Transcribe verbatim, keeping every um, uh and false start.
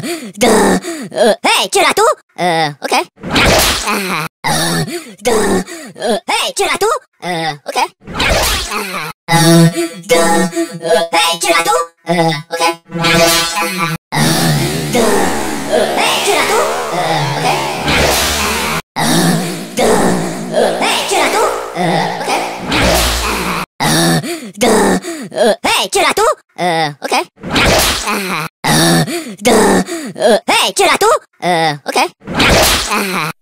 Duh. Uh, hey, tu là tout? Euh, ok. Uh, duh. Uh, hey, tu là tout? Euh, ok. Uh, duh. Uh, hey, tu là tout? Euh, ok. Uh, duh. Uh, hey, tu là tout? Euh, ok. Uh, duh. Uh, hey, tu là tout? Euh, ok. Uh, duh. Uh, hey, tu là tout? Euh, ok. Uh, duh. Uh, hey, tu là tout? Euh, ok.